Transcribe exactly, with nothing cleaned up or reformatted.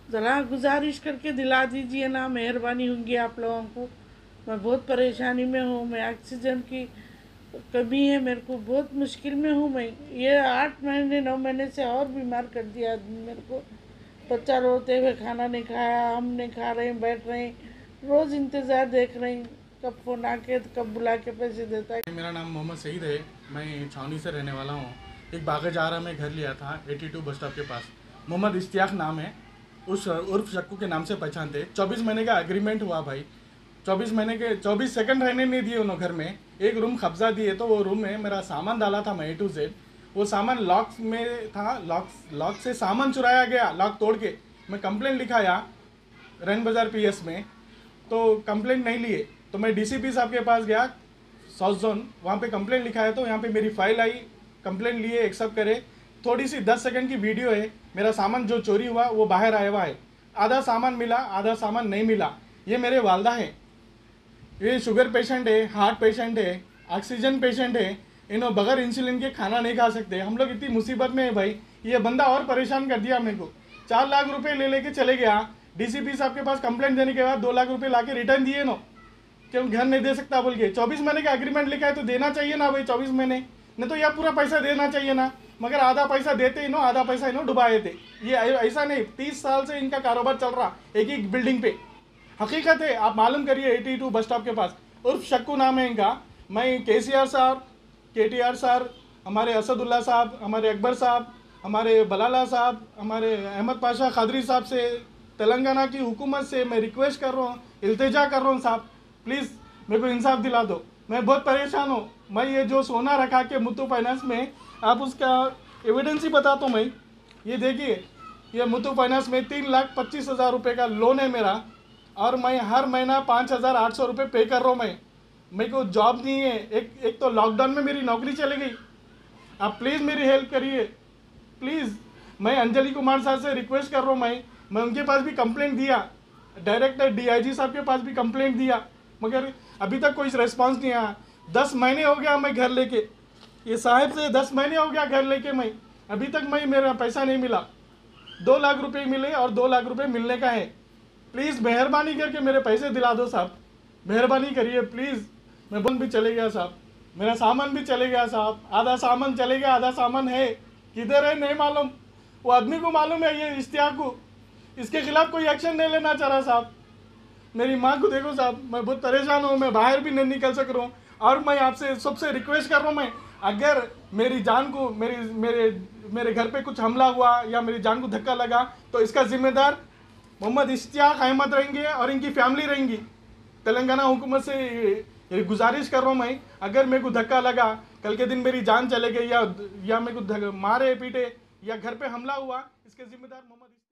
ज़रा गुजारिश करके दिला दीजिए ना, मेहरबानी होंगी आप लोगों को। मैं बहुत परेशानी में हूँ, मैं ऑक्सीजन की कमी है मेरे को, बहुत मुश्किल में हूँ मैं। ये आठ महीने नौ महीने से और बीमार कर दिया आदमी मेरे को। बच्चा रोते हुए खाना नहीं खाया, हम नहीं खा रहे हैं, बैठ रहे हैं, रोज़ इंतज़ार देख रहे हैं कब फ़ोन आके कब बुला के पैसे देता है। मेरा नाम मोहम्मद सईद है, मैं छावनी से रहने वाला हूँ। एक बागेजहारा में घर लिया था बयासी बस स्टॉप के पास। मोहम्मद इश्तियाक नाम है, उस उर्फ शक्कू के नाम से पहचानते। चौबीस महीने का एग्रीमेंट हुआ भाई, चौबीस महीने के चौबीस सेकंड रहने नहीं दिए उन्होंने घर में। एक रूम कब्जा दिए, तो वो रूम में मेरा सामान डाला था मैं ए टू जेड। वो सामान लॉक में था, लॉक लॉक से सामान चुराया गया, लॉक तोड़ के। मैं कंप्लेंट लिखाया रंग बाज़ार पी एस में, तो कंप्लेंट नहीं लिए, तो मैं डी सी पी साहब के पास गया साउथ जोन, वहाँ पे कंप्लेंट लिखा है। तो यहाँ पे मेरी फाइल आई, कंप्लेंट लिए, एक्सेप्ट करे। थोड़ी सी दस सेकंड की वीडियो है, मेरा सामान जो चोरी हुआ वो बाहर आया हुआ है। आधा सामान मिला, आधा सामान नहीं मिला। ये मेरे वालदा है, ये शुगर पेशेंट है, हार्ट पेशेंट है, ऑक्सीजन पेशेंट है। इन्हों बगैर इंसुलिन के खाना नहीं खा सकते। हम लोग इतनी मुसीबत में है भाई। ये बंदा और परेशान कर दिया मेरे को। चार लाख रुपए ले लेके चले गया। डीसीपी साहब के पास कंप्लेंट देने के बाद दो लाख रुपए लाके रिटर्न दिए नो, क्यों घर नहीं दे सकता बोल के। चौबीस महीने का एग्रीमेंट लिखा है तो देना चाहिए ना भाई, चौबीस महीने नहीं तो यह पूरा पैसा देना चाहिए ना। मगर आधा पैसा देते ही नो, आधा पैसा इन्हों डुबाए थे। ये ऐसा नहीं, तीस साल से इनका कारोबार चल रहा एक ही बिल्डिंग पे। हकीकत है, आप मालूम करिए। बयासी बस स्टॉप के पास उर्फ शक्कू नाम है इनका। मैं के सी आर साहब, के टी आर सर, हमारे असदुल्ला साहब, हमारे अकबर साहब, हमारे बलाला साहब, हमारे अहमद पाशा खादरी साहब से, तेलंगाना की हुकूमत से मैं रिक्वेस्ट कर रहा हूँ, इल्तिजा कर रहा हूँ साहब, प्लीज़ मेरे को इंसाफ दिला दो। मैं बहुत परेशान हूँ। मैं ये जो सोना रखा के मुथू फाइनेंस में, आप उसका एविडेंस ही बताता हूँ मैं। ये देखिए, ये मुथू फाइनेंस में तीन लाख पच्चीस हज़ार रुपये का लोन है मेरा, और मैं हर महीना पाँच हज़ार आठ सौ रुपये पे कर रहा हूँ। मैं मेरे को जॉब नहीं है। एक एक तो लॉकडाउन में मेरी नौकरी चली गई। आप प्लीज़ मेरी हेल्प करिए, प्लीज़। मैं अंजलि कुमार साहब से रिक्वेस्ट कर रहा हूँ। मैं मैं उनके पास भी कंप्लेंट दिया, डायरेक्टर डी आई जी साहब के पास भी कंप्लेंट दिया, मगर अभी तक कोई रिस्पांस नहीं आया। दस महीने हो गया मैं घर लेके, ये साहब से दस महीने हो गया घर लेके मैं, अभी तक मैं मेरा पैसा नहीं मिला। दो लाख रुपए मिले और दो लाख रुपए मिलने का है। प्लीज़ मेहरबानी करके मेरे पैसे दिला दो साहब, मेहरबानी करिए प्लीज़। मैं बन भी चले गया साहब, मेरा सामान भी चले गया साहब, आधा सामान चले गया, आधा सामान है, किधर है नहीं मालूम। वो आदमी को मालूम है, ये इश्तियाक को, इसके खिलाफ कोई एक्शन नहीं लेना चाह रहा साहब। मेरी माँ को देखो साहब, मैं बहुत परेशान हूँ, मैं बाहर भी नहीं निकल सक रहा हूँ। और मैं आपसे सबसे रिक्वेस्ट कर रहा हूँ, मैं अगर मेरी जान को, मेरी मेरे मेरे घर पे कुछ हमला हुआ या मेरी जान को धक्का लगा, तो इसका जिम्मेदार मोहम्मद इश्तियाक अहमद रहेंगे और इनकी फैमिली रहेंगी। तेलंगाना हुकूमत से ये गुजारिश कर रहा हूँ मैं, अगर मेरे को धक्का लगा, कल के दिन मेरी जान चले गई, या या मेरे को मारे पीटे या घर पे हमला हुआ, इसके जिम्मेदार मोहम्मद